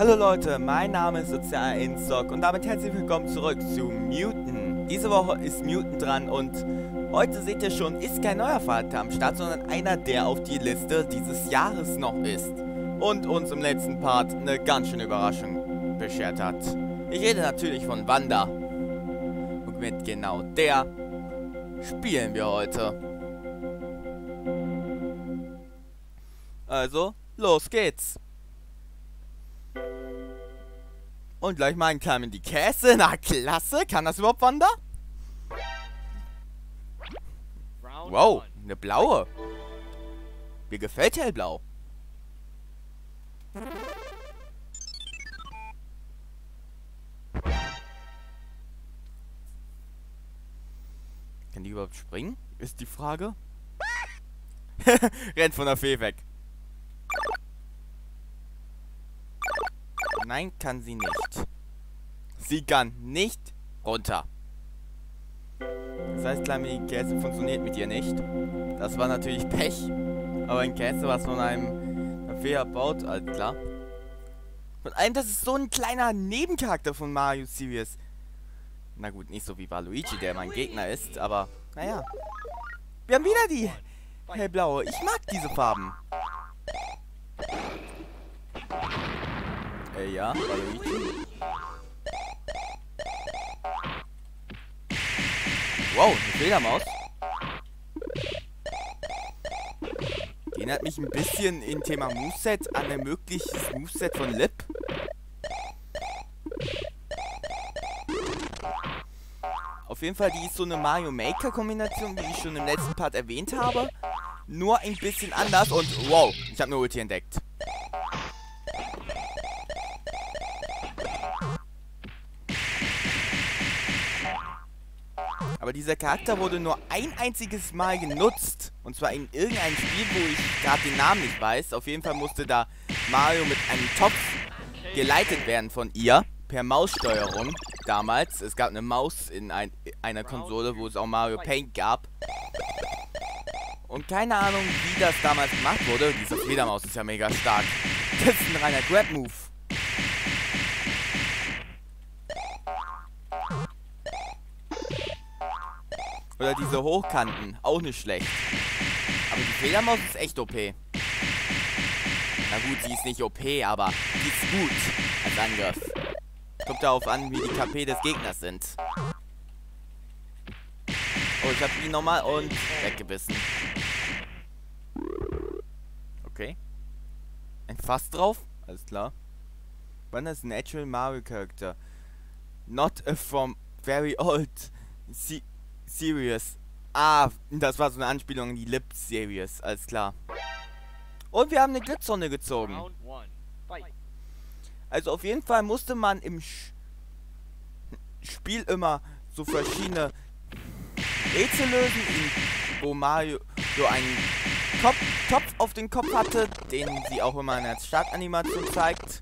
Hallo Leute, mein Name ist Sozial Instock und damit herzlich willkommen zurück zu Mutant. Diese Woche ist Mutant dran und heute seht ihr schon, ist kein neuer Charakter am Start, sondern einer, der auf die Liste dieses Jahres noch ist. Und uns im letzten Part eine ganz schöne Überraschung beschert hat. Ich rede natürlich von Wanda. Und mit genau der spielen wir heute. Also, los geht's. Und gleich mal ein Klein in die Käse. Na, klasse. Kann das überhaupt Wanda? Wow, eine blaue. Mir gefällt hellblau. Kann die überhaupt springen? Ist die Frage. Rennt von der Fee weg. Nein, kann sie nicht. Sie kann nicht runter. Das heißt, kleine Käse funktioniert mit ihr nicht. Das war natürlich Pech. Aber ein Käse, was von einer Fee erbaut, alles klar. Und allem, das ist so ein kleiner Nebencharakter von Mario Series. Na gut, nicht so wie Waluigi, der mein Gegner ist, aber naja. Wir haben wieder die hellblaue. Ich mag diese Farben. Ja, Waluigi. Wow, eine Fledermaus. Die erinnert mich ein bisschen im Thema Moveset an ein mögliches Moveset von Lip. Auf jeden Fall, die ist so eine Mario Maker Kombination, wie ich schon im letzten Part erwähnt habe. Nur ein bisschen anders und wow, ich habe eine Ulti entdeckt. Aber dieser Charakter wurde nur ein einziges Mal genutzt. Und zwar in irgendeinem Spiel, wo ich gerade den Namen nicht weiß. Auf jeden Fall musste da Mario mit einem Topf geleitet werden von ihr. Per Maussteuerung damals. Es gab eine Maus in einer Konsole, wo es auch Mario Paint gab. Und keine Ahnung, wie das damals gemacht wurde. Diese Fledermaus ist ja mega stark. Das ist ein reiner Grab-Move. Oder diese Hochkanten, auch nicht schlecht. Aber die Fledermaus ist echt OP. Na gut, sie ist nicht OP, aber die ist gut als Angriff. Kommt darauf an, wie die KP des Gegners sind. Oh, ich hab ihn nochmal und weggebissen. Okay. Ein Fass drauf? Alles klar. Wann ist Natural Mario Character? Not a from very old Series. Ah, das war so eine Anspielung an die Lip Series. Alles klar. Und wir haben eine Glücksrunde gezogen. Also auf jeden Fall musste man im Spiel immer so verschiedene Rätsel lösen, wo Mario so einen Topf auf den Kopf hatte, den sie auch immer in der Startanimation zeigt.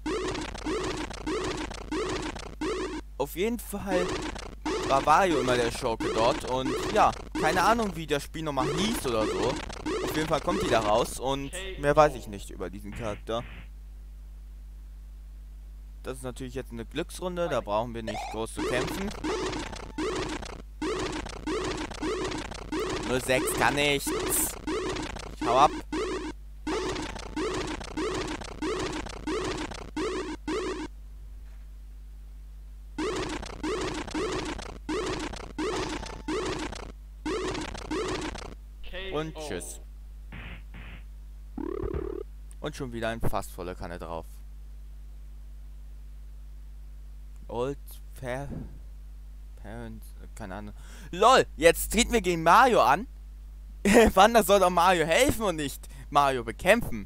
Auf jeden Fall war Wario immer der Schurke dort und ja, keine Ahnung, wie das Spiel nochmal hieß oder so. Auf jeden Fall kommt die da raus und mehr weiß ich nicht über diesen Charakter. Das ist natürlich jetzt eine Glücksrunde, da brauchen wir nicht groß zu kämpfen. 06 kann nichts. Hau ab. Und tschüss. Und schon wieder ein Fass volle Kanne drauf. Old Fair Parents, keine Ahnung. LOL, jetzt treten wir gegen Mario an. Wanda soll doch Mario helfen und nicht Mario bekämpfen.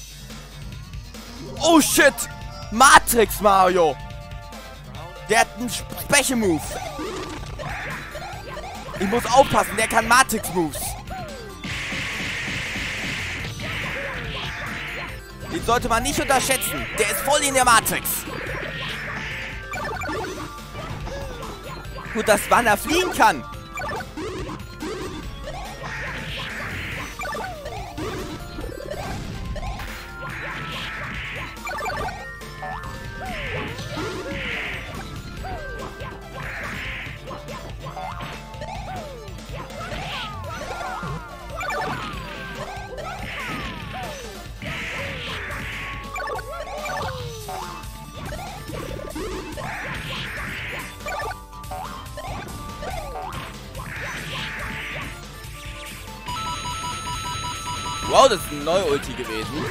Oh shit! Matrix Mario! Der hat einen Special Move. Ich muss aufpassen, der kann Matrix Moves. Den sollte man nicht unterschätzen. Der ist voll in der Matrix. Gut, dass Wanda fliegen kann. Wow, das ist eine neue Ulti gewesen.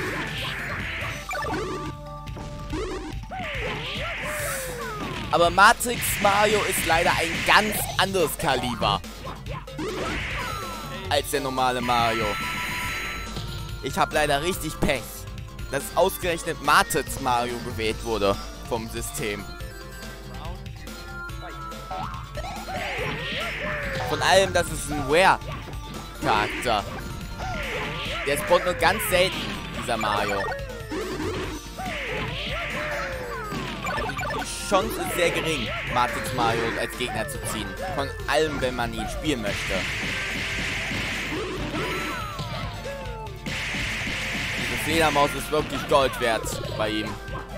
Aber Matrix Mario ist leider ein ganz anderes Kaliber als der normale Mario. Ich habe leider richtig Pech, dass ausgerechnet Matrix Mario gewählt wurde vom System. Von allem, das ist ein Rare-Charakter. Der spawnt nur ganz selten, dieser Mario. Die Chance ist sehr gering, Matrix Mario als Gegner zu ziehen. Von allem, wenn man ihn spielen möchte. Diese Fledermaus ist wirklich Gold wert bei ihm.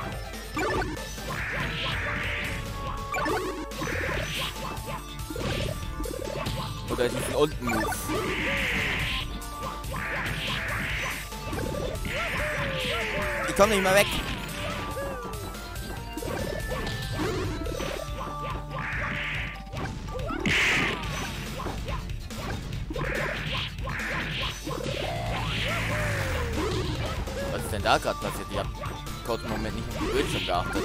Oder diesen unten Move. Ich komme nicht mehr weg. Was ist denn da gerade passiert? Ich habe kurz einen Moment nicht auf den Bildschirm geachtet.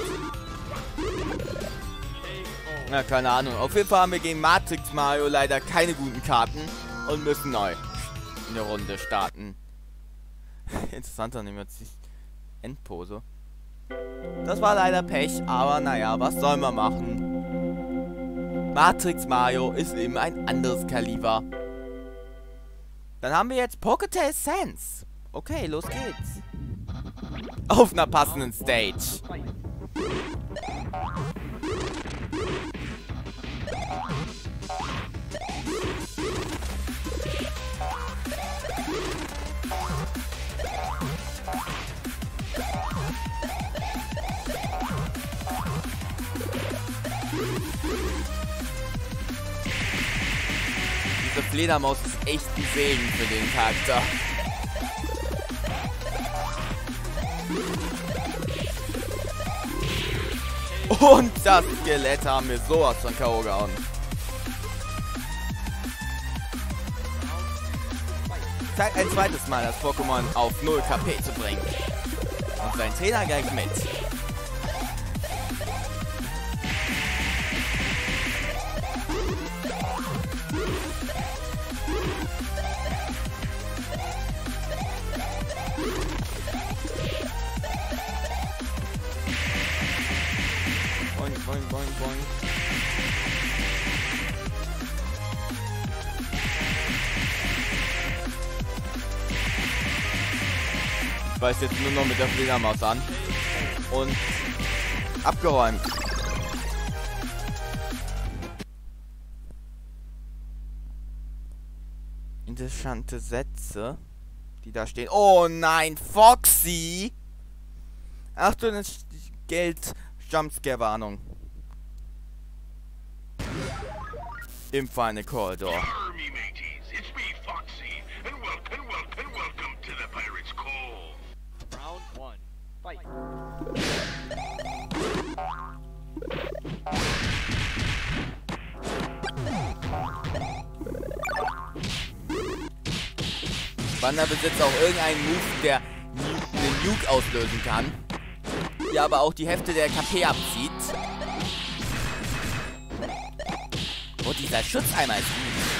Na, keine Ahnung. Auf jeden Fall haben wir gegen Matrix Mario leider keine guten Karten und müssen neu in der Runde starten. Interessanter nehmen wir jetzt die Endpose. Das war leider Pech, aber naja, was soll man machen? Matrix Mario ist eben ein anderes Kaliber. Dann haben wir jetzt Poketail Sans. Okay, los geht's. Auf einer passenden Stage. Diese Fledermaus ist echt ein Segen für den Charakter. Und das Skelett haben wir sowas von K.O. gehauen. Zeigt ein zweites Mal, das Pokémon auf 0 KP zu bringen. Und sein Trainer gleich mit. Boing, boing, boing, boing. Ich weiß jetzt nur noch mit der Fledermaus an. Und abgeräumt. Interessante Sätze, die da stehen. Oh nein, Foxy! Ach du, das Geld. Jumpscare-Warnung. Im Final Corridor. Me mateys, it's me, Foxy, and welcome to the Pirate's Cove. Round 1, fight. Wander besitzt auch irgendeinen Move, der den Nuke auslösen kann. Der aber auch die Hälfte der KP abzieht. Oh, dieser Schutzeimer ist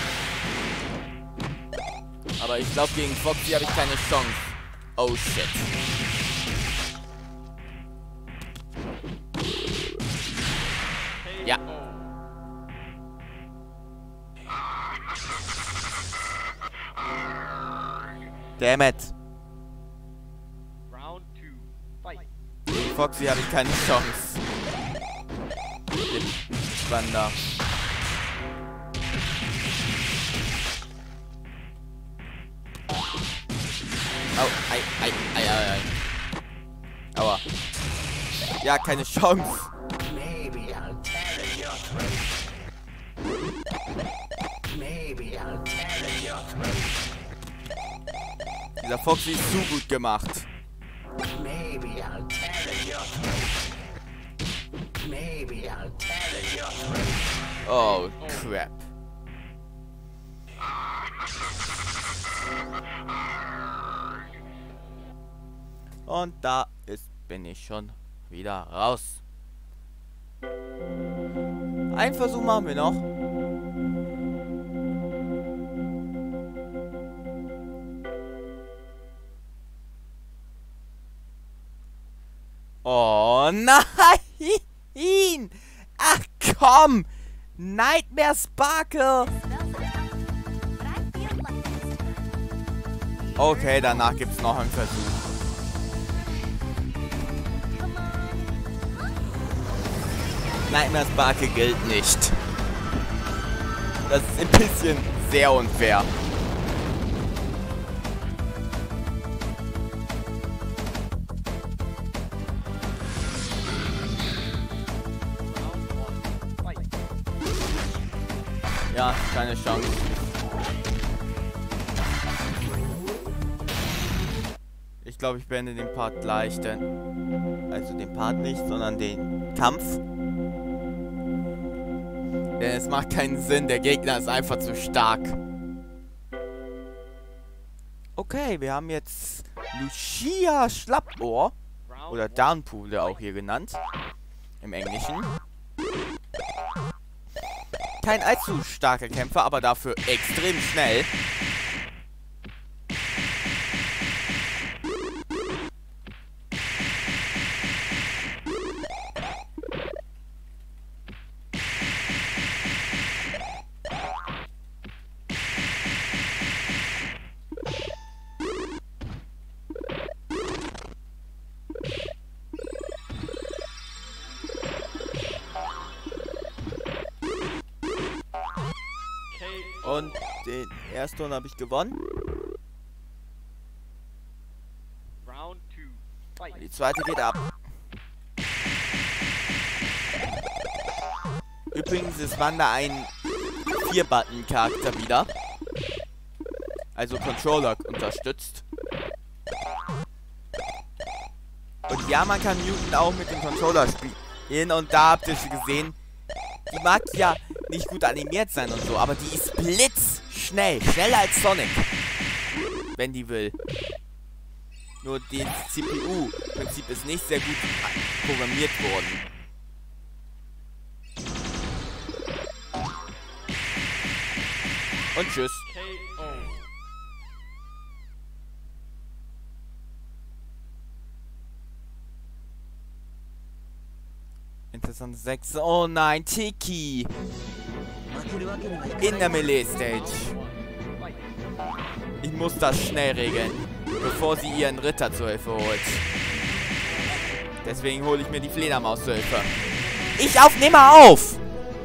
gut. Aber ich glaube, gegen Foxy habe ich keine Chance. Oh shit. Ja. Damn it. Round 2, fight. Gegen Foxy habe ich keine Chance. Wander. Au, ei. Aua. Ja, keine Chance. Maybe I'll tear your throat. Maybe I'll tear your throat. Dieser Foxy ist zu gut gemacht. Maybe I'll tear your throat. Maybe I'll tear your throat. Oh, crap. Und da bin ich schon wieder raus. Einen Versuch machen wir noch. Oh nein! Ach komm! Nightmare Sparkle! Okay, danach gibt's noch einen Versuch. Nightmare Sparkle gilt nicht. Das ist ein bisschen sehr unfair. Ja, keine Chance. Ich glaube, ich beende den Part gleich, denn... Also den Part nicht, sondern den Kampf. Denn es macht keinen Sinn, der Gegner ist einfach zu stark. Okay, wir haben jetzt Lucia Schlappohr. Oder Downpool auch hier genannt. Im Englischen. Kein allzu starker Kämpfer, aber dafür extrem schnell. Und den ersten Runde habe ich gewonnen. Round 2. Fight. Die zweite geht ab. Übrigens ist Wanda ein 4-Button-Charakter wieder. Also Controller unterstützt. Und ja, man kann Mutant auch mit dem Controller spielen. Und da habt ihr schon gesehen, die mag ja nicht gut animiert sein und so, aber die ist blitzschnell. Schneller als Sonic. Wenn die will. Nur das CPU-Prinzip ist nicht sehr gut programmiert worden. Und tschüss. KO. Interessante 6. Oh nein, Tiki. In der Melee-Stage. Fight. Ich muss das schnell regeln, bevor sie ihren Ritter zur Hilfe holt. Deswegen hole ich mir die Fledermaus zur Hilfe. Nehme auf!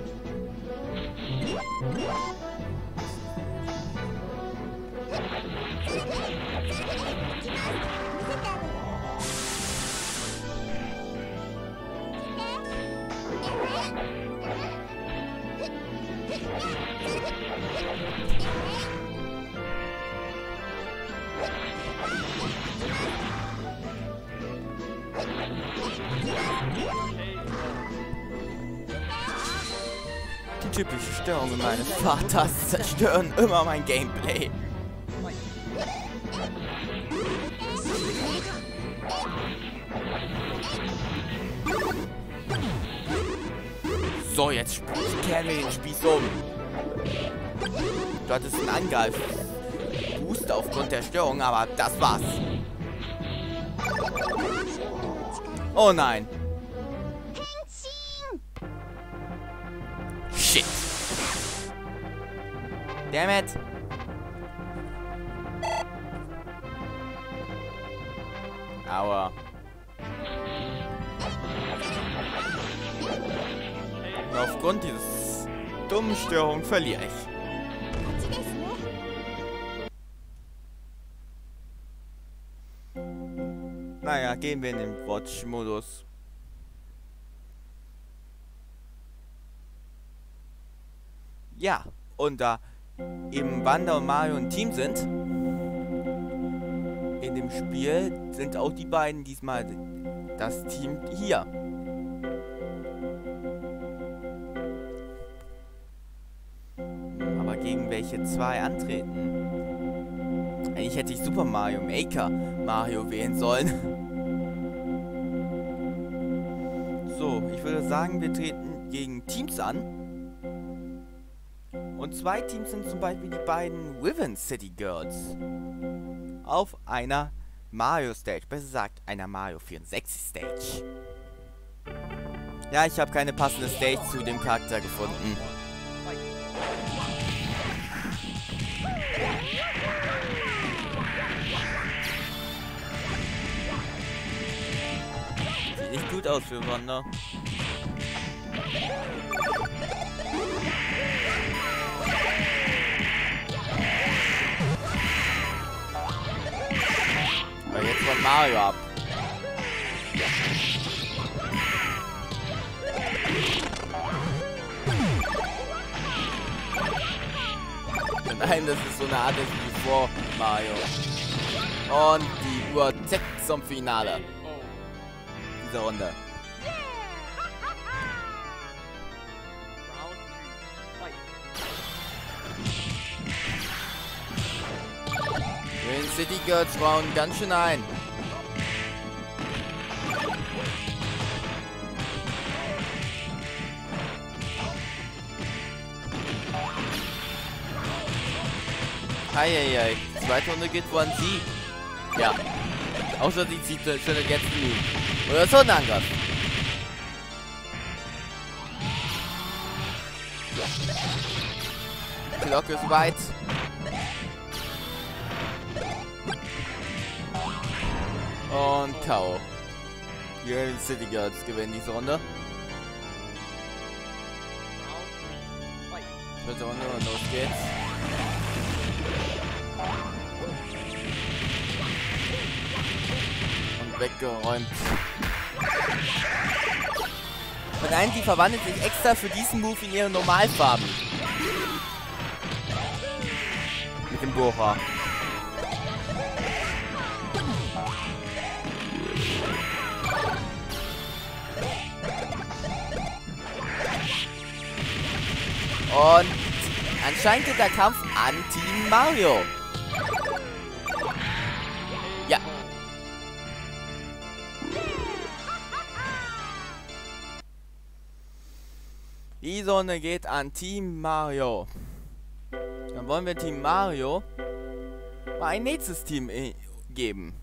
Die typischen Störungen meines Vaters zerstören immer mein Gameplay. So, jetzt kehren wir den Spieß um. Du hattest einen Angreif-Boost aufgrund der Störung, aber das war's. Oh nein. Shit. Damn it. Aua. Und aufgrund dieses dummen Störung verliere ich. Naja, gehen wir in den Watch-Modus. Ja, und da eben Wanda und Mario ein Team sind, in dem Spiel sind auch die beiden diesmal das Team hier. Aber gegen welche zwei antreten? Eigentlich hätte ich Super Mario Maker Mario wählen sollen. sagen, wir treten gegen Teams an. Und 2 Teams sind zum Beispiel die beiden Riven City Girls. Auf einer Mario Stage. Besser gesagt, einer Mario 64 Stage. Ja, ich habe keine passende Stage zu dem Charakter gefunden. Sieht nicht gut aus für Wanda. Aber jetzt von Mario ab. Nein, das ist so eine Art wie vor Mario. Und die Uhr tickt zum Finale dieser Runde. Den City Girls bauen ganz schön ein. Eieiei, die zweite Runde geht wohl an sie. Ja. Außer sie zieht schon den letzten Move. Oder so ein Angriff. Die Glocke ist weit. Und K.O. Die City Girls gewinnen diese Runde. Dritte Runde und los geht's. Und weggeräumt. Und nein, die verwandelt sich extra für diesen Move in ihre Normalfarben. Mit dem Bohrer. Und anscheinend geht der Kampf an Team Mario. Ja. Die Sonne geht an Team Mario. Dann wollen wir Team Mario mal ein nächstes Team geben.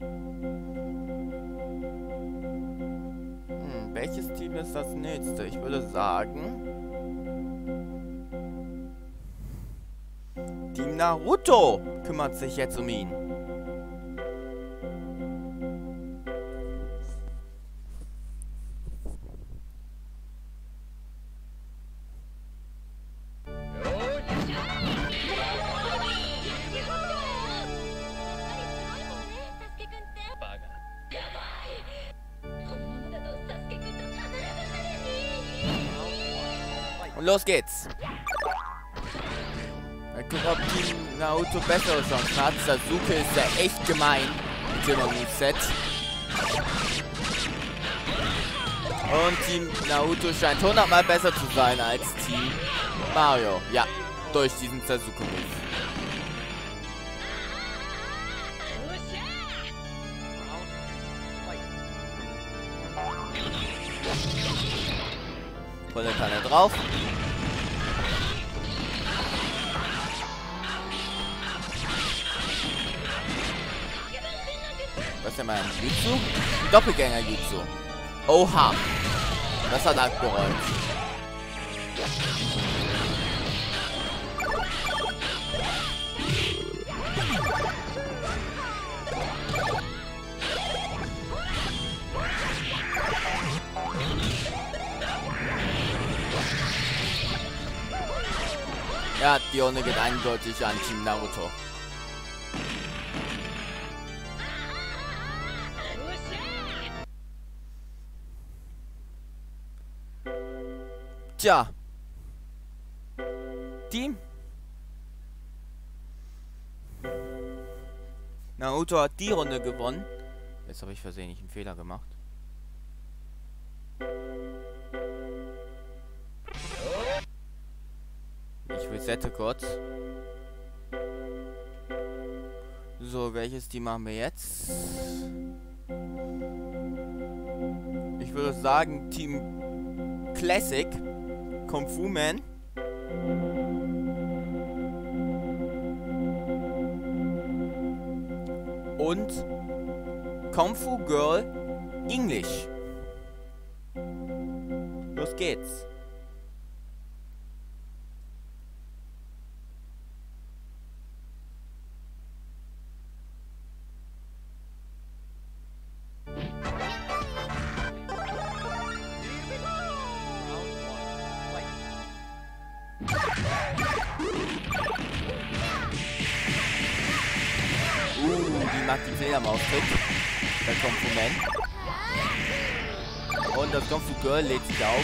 Welches Team ist das nächste? Ich würde sagen... Team Naruto kümmert sich jetzt um ihn. Und los geht's. Mal gucken, ob Team Naruto bessere Chancen hat. Sasuke ist ja echt gemein mit dem Moveset. Und Team Naruto scheint 100-mal besser zu sein als Team Mario. Ja, durch diesen Sasuke-Move. Volle Kanne drauf. Was ist denn mein Jutsu? Doppelgänger-Jutsu. Oha. Das hat abgeräumt. Ja, die Runde geht eindeutig an Team Naruto. Tja. Team Naruto hat die Runde gewonnen. Jetzt habe ich versehentlich einen Fehler gemacht. Ich resette kurz. So, welches Team machen wir jetzt? Ich würde sagen, Team Classic, Kung Fu Man. Und Kung Fu Girl English. Los geht's. Die macht den Fledermaus-Trick. Der Kung Fu Man. Und das Kung Fu Girl lädt sich auf.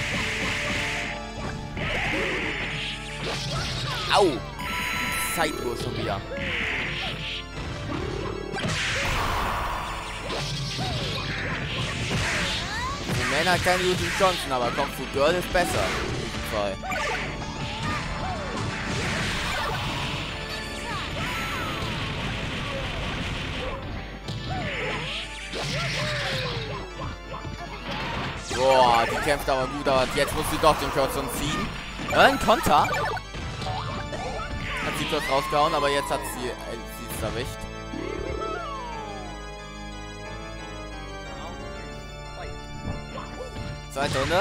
Au! Zeitlos schon wieder. Kung Fu Man hat keine guten Chancen, aber Kung Fu Girl ist besser. In diesem Fall. Boah, die kämpft aber gut, aber jetzt muss sie doch den Kürzeren ziehen. Ein Konter. Hat sie kurz rausgehauen, aber jetzt hat sie es erwischt. Zweite Runde.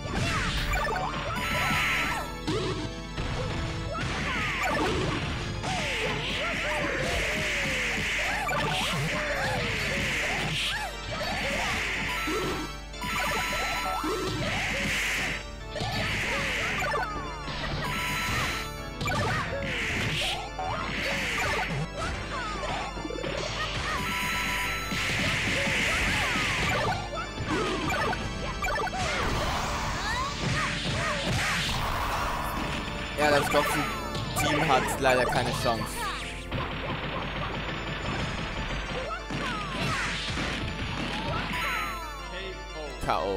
Ja, das Kung Fu Team hat leider keine Chance. K.O.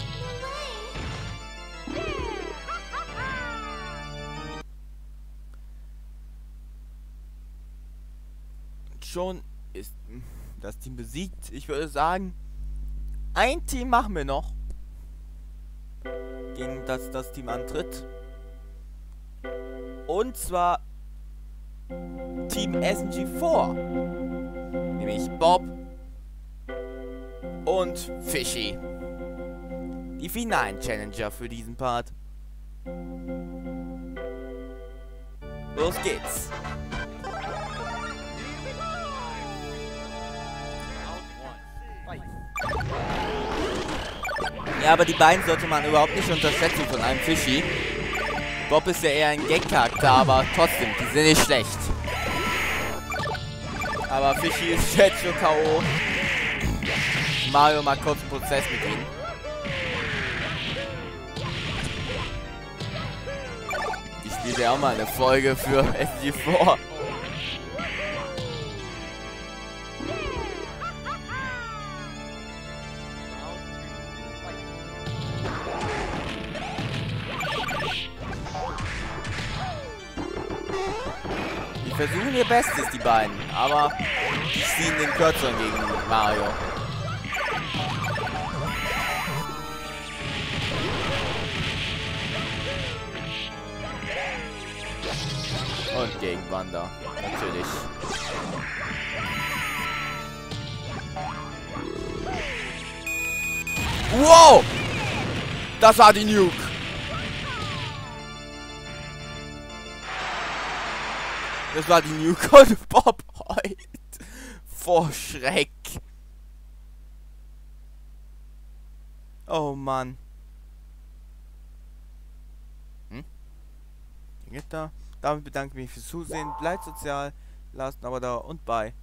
Schon ist das Team besiegt. Ich würde sagen, ein Team machen wir noch, gegen das Team antritt. Und zwar Team SMG4. Nämlich Bob und Fishy. Die finalen Challenger für diesen Part. Los geht's. Ja, aber die beiden sollte man überhaupt nicht unterschätzen von einem Fishy. Bob ist ja eher ein Gag-Charakter, aber trotzdem, die sind nicht schlecht. Aber Fishy ist jetzt schon K.O. Mario macht kurz einen Prozess mit ihm. Ich spiele ja auch mal eine Folge für SG4. Die versuchen ihr Bestes, die beiden, aber die ziehen den Kürzeren gegen Mario. Und gegen Wanda, natürlich. Wow! Das war die Nuke. Das war die Nuke und Bob heult vor Schreck. Oh Mann. Geht da? Damit bedanke ich mich fürs Zusehen. Bleibt sozial, lasst ein Abo da und bye.